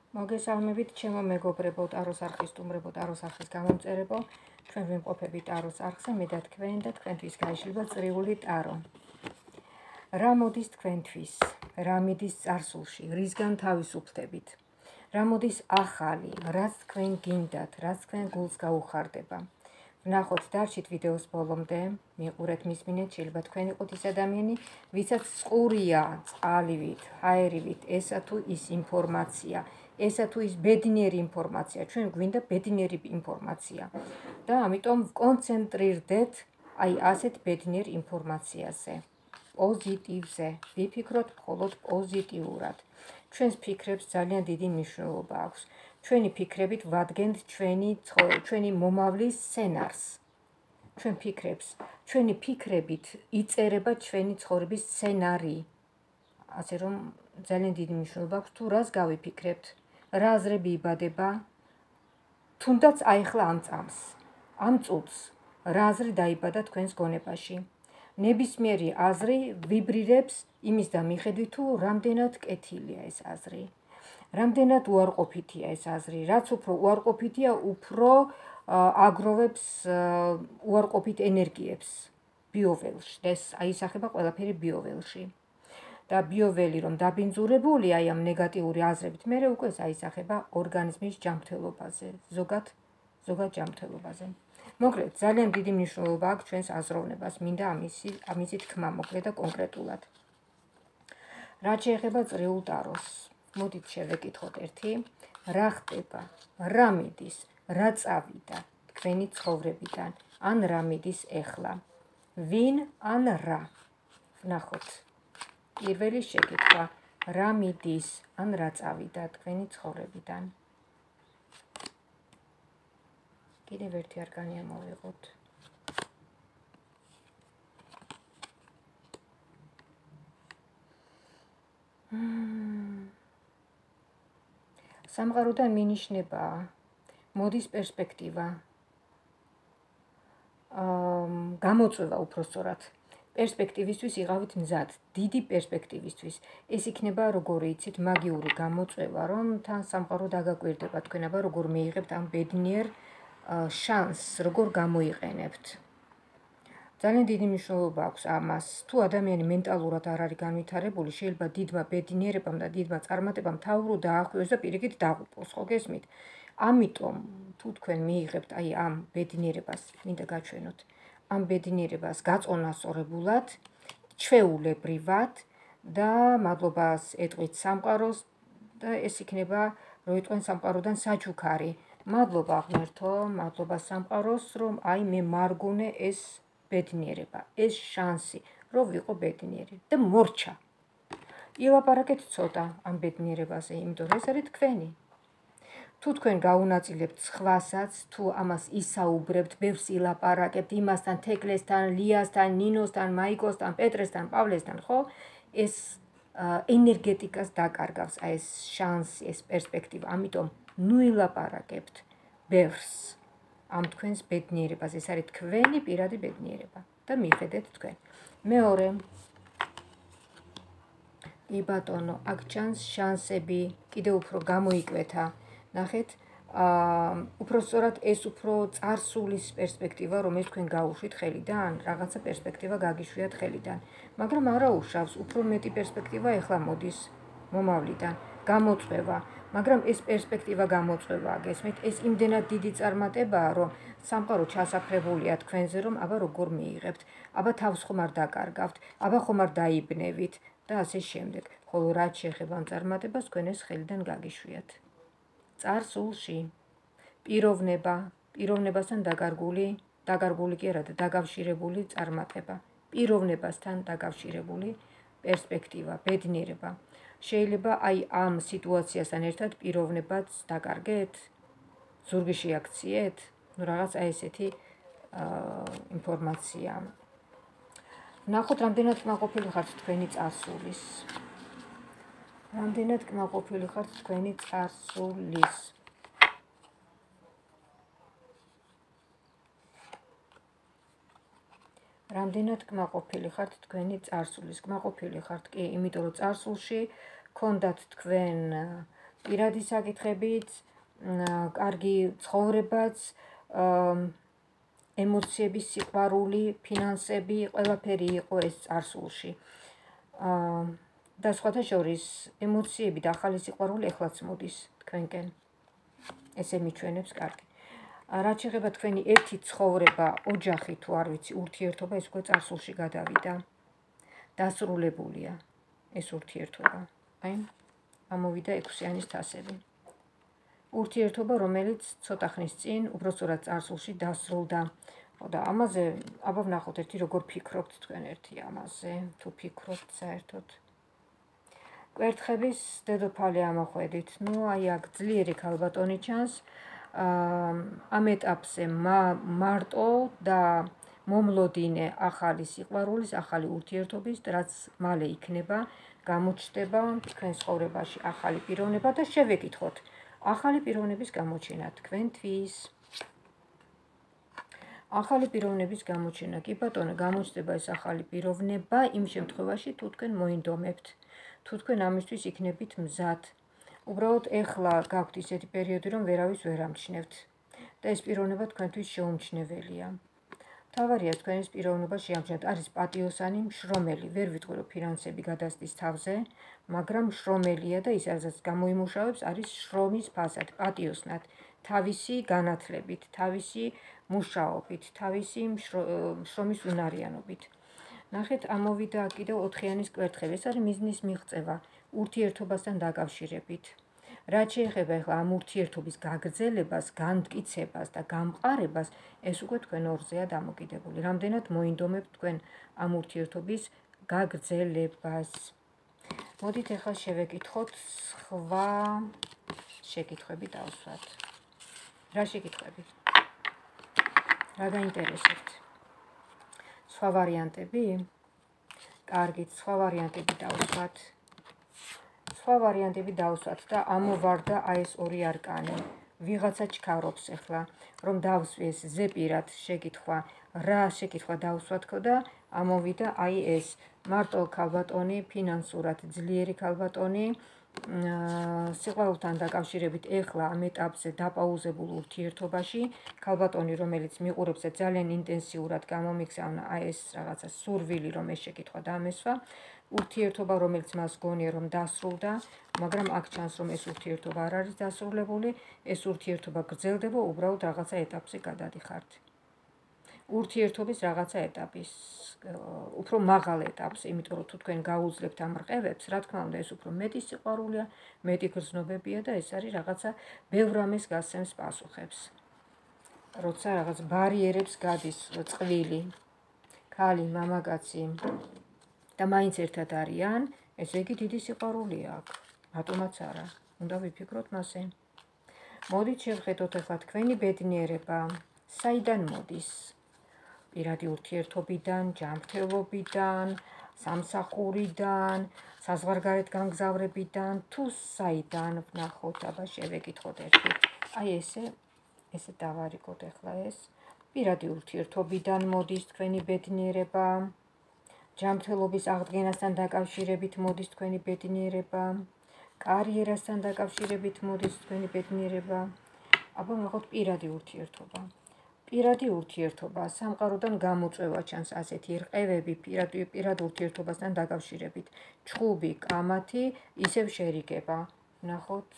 მოგესალმებით, ჩემო მეგობრებო, ტაროს არხის სტუმრებო, ტაროს არხის გამომწერებო. ჩვენ ვიმყოფებით ტაროს არხზე, მე და თქვენ და თქვენთვის გაიშლება წრიული ტარო. რა მოდის თქვენთვის? რა მიდის წარსულში? რისგან თავისუფლდებით? რა მოდის ახალი? რაც თქვენ გინდათ, რაც თქვენ გულს გაუხარდება? ვნახოთ, დარჩით ვიდეოს ბოლომდე, მიყურეთ, მისმინეთ, შეიძლება თქვენ იყოთ ის ადამიანი, ვისაც წყურია წყალივით, ჰაერივით, ესა თუ ის ინფორმაცია, ესა თუ ის ბედნიერი ინფორმაცია, ჩვენ გვინდა ბედნიერი ინფორმაცია და ამიტომ ვკონცენტრირდეთ აი ასეთ ბედნიერ ინფორმაციაზე, პოზიტივზე, ვიფიქროთ მხოლოდ პოზიტიურად. ჩვენს ფიქრებს ძალიან დიდი მნიშვნელობა აქვს. ჩვენი ფიქრებით ვადგენთ ჩვენი მომავლის სცენარს. ჩვენი ფიქრებით იწერება ჩვენი ცხოვრების სცენარი. ასე რომ ძალიან დიდი მნიშვნელობა აქვს თუ რას გავიფიქრებთ, რა აზრები იბადება, თუნდაც აიხლა ამ წამს, ამ წუთს, რა აზრი დაიბადა თქვენს გონებაში. ნებისმიერი აზრი ვიბრირებს იმის და მიხედვით თუ რამდენად კეთილია ეს აზრი. რამდენად უარყოფითია ეს აზრი, რაც უფრო უარყოფითია, უფრო აგროვებს უარყოფით ენერგიებს ბიოველში. ეს აისახება ყველაფერი ბიოველში. და ბიოველი რომ დაბინძურებულია აი ამ ნეგატიური აზრებით, მერე უკვე აისახება ორგანიზმის ჯანმრთელობაზე, ზოგად ჯანმრთელობაზე. მოკლედ, ძალიან დიდი მნიშვნელობა აქვს ჩვენს აზროვნებას, მინდა ამისი თქმა მოკლედ და კონკრეტულად. რაც შეეხება წრიულ ტაროს, მოდით შევეკითხოთ ერთი, რა ხდება, რა მიდის, რა წავიდა თქვენი ცხოვრებიდან, ან რა მიდის ეხლა, ვინ ან რა. ვნახოთ. პირველი შეკითხვა, რა მიდის, ან რა წავიდა თქვენი ცხოვრებიდან. კიდევ ერთი არკანი ამოვიღოთ. სამყაროდან მინიშნება, მოდის პერსპექტივა, გამოწვევა უпростоრად. პერსპექტივისთვის იღავით მზად, დიდი პერსპექტივისთვის. ეს იქნება, როგორ იცით, მაგიური გამოწვევა, რომ თან სამყარო დაგაკვირდება თქვენ, აბა როგორ მიიღებთ ამ ბედნიერ შანსს, როგორ გამოიყენებთ. ძალიან დიდი მნიშვნელობა აქვს ამას. თუ ადამიანი მენტალურად არ არის განვითარებული, შეიძლება დიდმა ბედნიერებამ და დიდმა წარმატებამ თავრო დაახვიოს და პირიქით დაღუპოს, ხო გესმით? ამიტომ თუ თქვენ მიიღებთ აი ამ ბედნიერებას, მინდა გაჩვენოთ, ამ ბედნიერებას გაწონასწორებულად, ჩვეულებრივად და მადლობას ეტყვით სამყაროს და ეს იქნება, რომ იტყვენ სამყაროდან საჩუქარი. მადლობა ღმერთო, მადლობა სამყაროს, რომ აი მე მარგუნე ეს ბედნიერება, ეს შანსი, რომ ვიყო ბედნიერი და მორჩა. ილაპარაკეთ ცოტა ამ ბედნიერებაზე, იმიტომ რომ ეს არის თქვენი. თუ თქვენ გაუნაწილებთ სხვასაც, თუ ამას ისაუბრებთ, ბევრს ილაპარაკებთ იმასთან, თეკლესთან, ლიასთან, ნინოსთან, მაიკოსთან, პეტრესთან, პავლესთან, ხო? ეს ენერგეტიკას დაკარგავს, აი ეს შანსი, ეს პერსპექტივა. ამიტომ ნუ ილაპარაკებთ ბევრს ამ თქვენს ბედნიერებას. ეს არის თქვენი პირადი ბედნიერება და მიხედეთ თქვენ. მეორე, კი ბატონო, აქ ჩანს შანსები, კიდევ უფრო გამოიკვეთა. ნახეთ, უпростоრად ეს უფრო წარსულის პერსპექტივა, რომელიც თქვენ გაუშვით ხელიდან, რაღაცა პერსპექტივა გაგიშვიათ ხელიდან, მაგრამ არა უშავს, უფრო მეტი პერსპექტივა ეხლა მოდის მომავლიდან, გამოწვევა, მაგრამ ეს პერსპექტივა გამოწვევა, გესმით, ეს იმდენად დიდი წარმატებაა, რომ სამყარო ჩასაფრებულია თქვენზე, რომ აბა როგორ მიიღებთ, აბა თავს ხომ არ დაკარგავთ, აბა ხომ არ დაიბნევით და ასე შემდეგ. ხოლო რაც შეეხება ამ წარმატებას, თქვენ ეს ხელიდან გაგიშვიათ. წარსულში პიროვნებასთან დაკარგული კი არა და დაკავშირებული წარმატება, პიროვნებასთან დაკავშირებული პერსპექტივა, ბედნიერება. შეიძლება აი ამ სიტუაციასთან ერთად პიროვნებაც დაკარგეთ, ზურგი შეაქციეთ, ну რაღაც აი ესეთი ინფორმაცია. ვნახოთ, რამდენად კმაყოფილი ხართ თქვენი წარსულის. რამდენად კმაყოფილი ხართ თქვენი წარსულის. რამდენად კმაყოფილი ხართ თქვენი წარსულის. კმაყოფილი ხართ კი, იმიტომ რომ წარსულში გქონდათ თქვენ პირადი საკითხებიც, კარგი ცხოვრებაც, ემოციების სიყვარული, ფინანსები, ყველაფერი იყო ეს წარსულში. და სხვათა შორის ემოციები და ახალი სიყვარული ეხლაც მოდის თქვენკენ. ესე მიჩვენებს კარგი. რაც შეეხება თქვენი ერთი ცხოვრება, ოჯახი თუ არ ვიცი, ურთიერთობა ეს უკვე წარსულში გადავიდა. დასრულებულია ეს ურთიერთობა. აი, ამოვიდა 6-იანის თასები. ურთიერთობა, რომელიც ცოტა ხნის წინ, უბრალოდ წარსულში დასრულდა. და ამაზე აბა ვნახოთ ერთი როგორ ფიქრობთ თქვენ ერთი ამაზე, თუ ფიქრობთ საერთოდ. კვერთხების დედოფალი ამოხვედით. ნუ აი აქ ძლიერი ქალბატონი ჩანს. ამ ეტაპზე მარტო და მომლოდინე ახალი სიყვარულის, ახალი ურთიერთობის, რაც მალე იქნება, გამოჩნდება თქვენ ცხოვრებაში ახალი პიროვნება და შევეკითხოთ ახალი პიროვნების გამოჩენა თქვენთვის. ახალი პიროვნების გამოჩენა, კი ბატონო, გამოჩნდება ეს ახალი პიროვნება იმ შემთხვევაში, თუ თქვენ მოინდომებთ, თუ თქვენ ამისთვის იქნებით მზად. უბრალოდ ეხლა გაქვთ ისეთი პერიოდი, რომ ვერავის ვერ ამჩნევთ და ეს პიროვნება თქვენთვის შეუმჩნეველია. მთავარია თქვენ ეს პიროვნება შეამჩნევთ. არის პატიოსანი, მშრომელი, ვერ ვიტყვი რომ ფინანსები გადასდის თავზე, მაგრამ მშრომელია და ის რასაც გამოიმუშავებს არის შრომის ფასად, პატიოსნად, თავისი განათლებით, თავისი მუშაობით, თავისი შრომის უნარიანობით. ნახეთ, ამოვიდა კიდევ 4-იანის კვერთხები. ეს არის მიზნის მიღწევა ურთიერთობასთან დაკავშირებით. რაც შეეხება ახლა ამ ურთიერთობის გაგრძელებას, განმტკიცებას და გამყარებას, ეს უკვე თქვენ ორზეა დამოკიდებული. რამდენად მოინდომებთ თქვენ ამ ურთიერთობის გაგრძელებას. მოდით ახლა შევეკითხოთ სხვა შეკითხვები დავსვათ. რა შეკითხვები? რა გაინტერესებთ? სხვა ვარიანტები? კარგით, სხვა ვარიანტები დავსვათ. სხვა ვარიანტები დავსვათ და ამოვარდა აი ეს ორი არკანი. ვიღაცა ჩქარობს ახლა, რომ დავსვი ეს ზეპირად შეკითხვა, რა შეკითხვა დავსვათ და ამოვიდა აი ეს მარტო ქალბატონი, ფინანსურად ძლიერი ქალბატონი, სიყვარულთან დაკავშირებით ეხლა ამ ეტაპზე დაპაუზებულ ურთიერთობაში, ქალბატონი, რომელიც მიყურებს და ძალიან ინტენსიურად გამომიგზავნა აი ეს რაღაცა სურვილი, რომ ეს შეკითხვა დამესვა, ურთიერთობა, რომელიც მას გონია, რომ დასრულდა, მაგრამ აქ ჩანს, რომ ეს ურთიერთობა არ არის დასრულებული, ეს ურთიერთობა გრძელდება, უბრალოდ რაღაცა ეტაპზე გადადიხართ. ურთიერთობის რაღაცა ეტაპის, უფრო მაღალ ეტაპზე, იმიტომ რომ თუ თქვენ გაუძლებთ ამ რყევებს, რა თქმა უნდა, ეს უფრო მეტი სიყვარულია, მეტი გრძნობებია და ეს არის რაღაცა ბევრ რამეს გასცემს პასუხებს. როცა რაღაც ბარიერებს გადის წყვილი, ქალი, მამაკაცი და მაინც ერთად არიან, ესე იგი დიდი სიყვარულია აქ. რატომაც არა, უნდა ვიფიქროთ მასე. მოდით შევხედოთ ახლა თქვენი ბედნიერება, საიდან მოდის? პირადი ურთიერთობიდან, ჯანმრთელობიდან, სამსახურიდან, საზღვარგარეთ გამგზავრებიდან, თუ საიდან ვნახოთ, აბა შევეკითხოთ ერთი. აი ესე დავარიგოთ ახლა ეს. პირადი ურთიერთობიდან მოდის თქვენი ბედნიერება, ჯანმრთელობის აღდგენასთან დაკავშირებით მოდის თქვენი ბედნიერება, კარიერასთან დაკავშირებით მოდის თქვენი ბედნიერება. აბა ვნახოთ პირადი ურთიერთობა. პირადი ურთიერთობა, სამყაროდან გამოწვევა ჩანს ასეთი რყევები პირად ურთიერთობასთან დაკავშირებით. ჩხუბი, კამათი, ისევ შერიგება. ვნახოთ.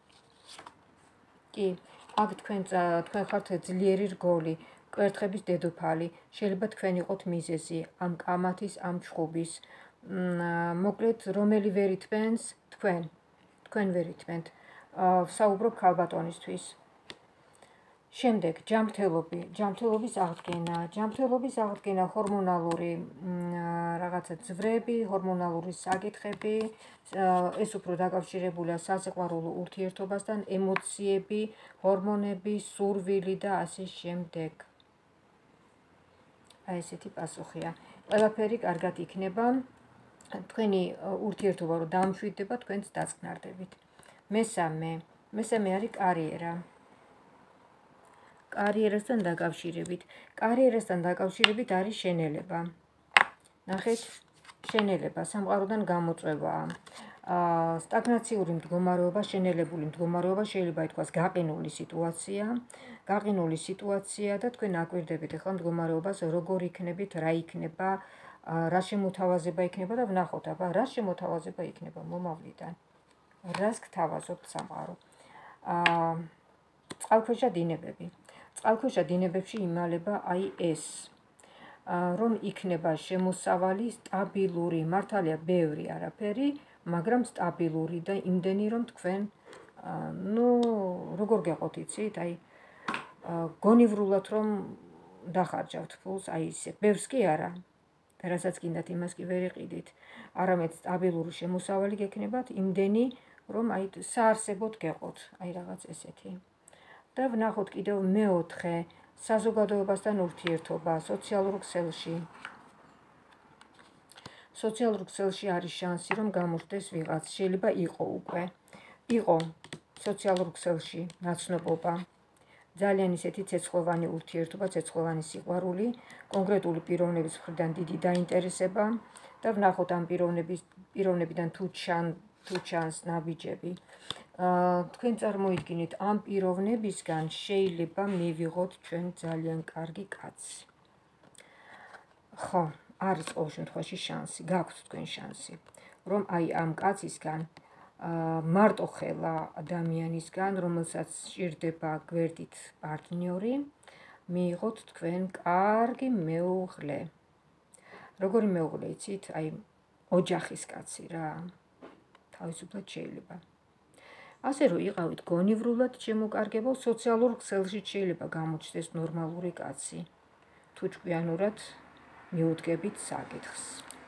კი, აქ თქვენ ხართ ძლიერი რგოლი, კვერთხების დედოფალი, შეიძლება თქვენ იყოთ მიზეზი ამ კამათის, ამ ჩხუბის. მოკლედ, რომელი ვერ ითმენს? თქვენ ვერ ითმენთ. ვსაუბრობ ქალბატონისთვის. შემდეგ, ჯანმრთელობის აღდგენა, ჰორმონალური რაღაცა ძვრები, ჰორმონალური საკითხები, ეს უფრო დაკავშირებულია სასიყვარულო ურთიერთობასთან, ემოციები, ჰორმონები, სურვილი და ასე შემდეგ. აი ესეთი პასუხია. ყველაფერი კარგად იქნება. თქვენი ურთიერთობა რო დამშვიდდება, თქვენც დაწყნარდებით. მესამე არის კარიერა. კარიერასთან დაკავშირებით არის შენელება. ნახეთ, შენელება სამყაროდან გამოწვევაა. სტაგნაციური მდგომარეობა, შენელებული მდგომარეობა შეიძლება ითქვას გაყინული სიტუაცია და თქვენ აკვირდებით ახლა მდგომარეობას როგორ იქნებით, რა იქნება, რა შემოთავაზება იქნება და ვნახოთ, აბა რა შემოთავაზება იქნება მომავლიდან. რას გთავაზობთ სამყარო? წყალქვეშა დინებები. წყალქვეშა დინებებში იმალება აი ეს, რომ იქნება შემოსავალი სტაბილური, მართალია ბევრი არაფერი, მაგრამ სტაბილური და იმდენი, რომ თქვენ, როგორ გეყოთ იცით, აი გონივრულად რომ დახარჯავთ ფულს, აი ისე, ბევრს კი არა, და რასაც გინდათ იმას კი ვერ იყიდით, არამედ სტაბილური შემოსავალი გექნებათ, იმდენი, რომ აი საარსებოდ გეყოთ, აი რაღაც ესეთი. და ვნახოთ კიდევ მეოთხე, საზოგადოებასთან ურთიერთობა, სოციალურ ქსელში. სოციალურ ქსელში არის შანსი, რომ გამოჩნდეს ვიღაც, შეიძლება იყო სოციალურ ქსელში ნაცნობობა, ძალიან ისეთი ცეცხლოვანი ურთიერთობა, ცეცხლოვანი სიყვარული, კონკრეტული პიროვნების მხრიდან დიდი დაინტერესება და ვნახოთ ამ პიროვნებიდან თუ ჩანს ნაბიჯები. თქვენ წარმოიდგინეთ, ამ პიროვნებისგან შეიძლება მივიღოთ ჩვენ ძალიან კარგი კაცი. ხო, არის ყოველ შემთხვევაში შანსი, გაქვთ თქვენ შანსი, რომ აი ამ კაცისგან, მარტოხელა ადამიანისგან, რომელსაც სჭირდება გვერდით პარტნიორი, მიიღოთ თქვენ კარგი მეუღლე. როგორი მეუღლე იცით? აი ოჯახის კაცი რა. თავისუფლად შეიძლება. ასე რომ იყავით გონივრულად შემოკარგებულ, სოციალურ ქსელში შეიძლება გამოჩნდეს ნორმალური კაცი. თუ ჭკვიანურად მიუდგებით საკითხს.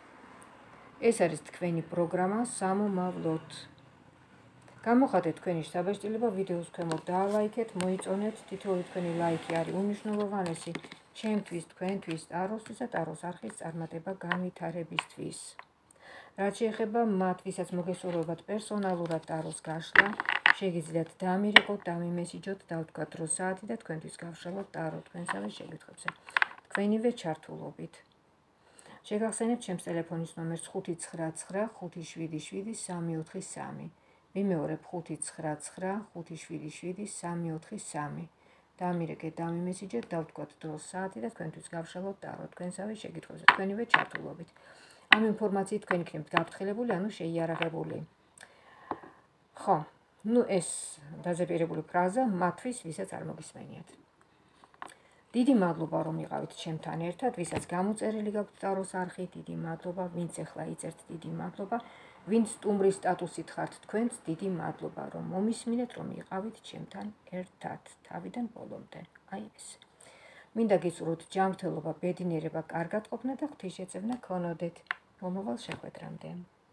ეს არის თქვენი პროგრამა სამომავლოდ. გამოხატეთ თქვენი შთაბეჭდილება, ვიდეოს ქვემოთ დაალაიქეთ, მოიწონეთ, თითოეული თქვენი ლაიქი არის უმნიშვნელოვანესი ჩემთვის, თქვენთვის, ტაროსთვის და ტაროს არხის წარმატება განვითარებისთვის. რაც შეეხება მათ, ვისაც მოგესურვებათ პერსონალურად ტაროს გაშლა, შეგიძლიათ დამირეკოთ, დამიმესიჯოთ, დავთქვათ დრო საათი და თქვენთვის გავშალოთ ტარო თქვენსავე შეკითხვებზე. თქვენივე ჩართულობით. შეგახსენებთ ჩემს ტელეფონის ნომერს 599 577 343. მიმეორებ 599 577 343. დამირეკეთ, დამიმესიჯეთ, დავთქვათ დრო საათი და თქვენთვის გავშალოთ ტარო თქვენსავე შეკითხვებზე. თქვენივე ჩართულობით. ამ ინფორმაციით თქვენ იქნებით გაფრთხილებული, ანუ შეიარაღებული. ხო, ეს დაზეპირებული ფრაზა მათთვის, ვისაც არ მოგისმენიათ. დიდი მადლობა, რომ იყავით ჩემთან ერთად, ვისაც გამოწერილი გაქვთ ტაროს არხი, დიდი მადლობა, ვინც ახლა იწერთ, დიდი მადლობა, ვინც სტუმრის სტატუსით ხართ თქვენც, დიდი მადლობა, რომ მომისმინეთ, რომ იყავით ჩემთან ერთად, თავიდან ბოლომდე. აი ეს. მინდა გისურვოთ ჯანმრთელობა, ბედნიერება, კარგად ყოფნა და ღვთისმშეწევნა ქონოდეთ. მომავალ შეხვედრამდე.